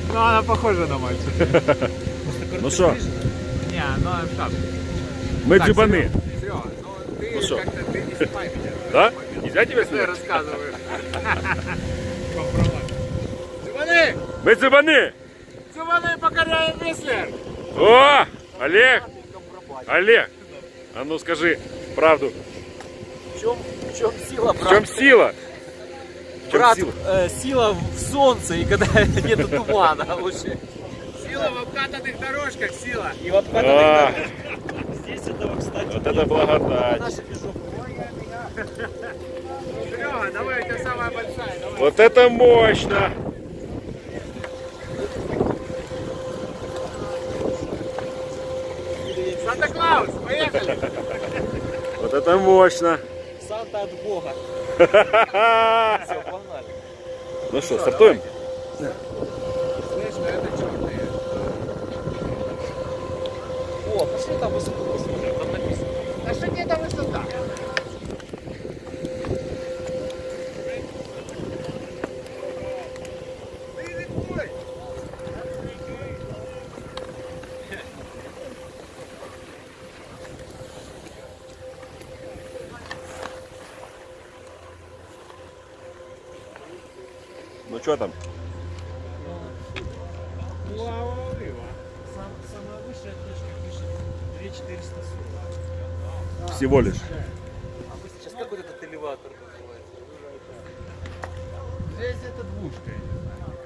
Ну, она похожа на мальчика. Ну что? Не, она в шапке. Мы джибаны. Все, ну ты Ну что? как-то ты не снимай меня. Да? Нельзя тебя Ты снять? рассказываешь. Джибаны! Мы джибаны! Джибаны покоряем Вислер! О! Олег! Олег! А ну скажи правду. В чем сила, В брат? чем сила? В чем Брат, сила? сила в солнце и когда нету тумана лучше. Сила в обкатанных дорожках, сила! И вот А, здесь этого, кстати, вот это благодать. наша движуха. Серега, давай, у тебя самая большая. Давай. Вот это мощно! Санта-Клаус, поехали! Вот это мощно! Санта от Бога. Все, погнали. Ну что, стартуем? Слышь, ну это черные. О, пошли там высоту посмотрим, там написано. А что где там высота? Ну что там? Самая высшая точка пишет 2440. Всего лишь. А мы сейчас как вот этот элеватор называется? Здесь это двушка.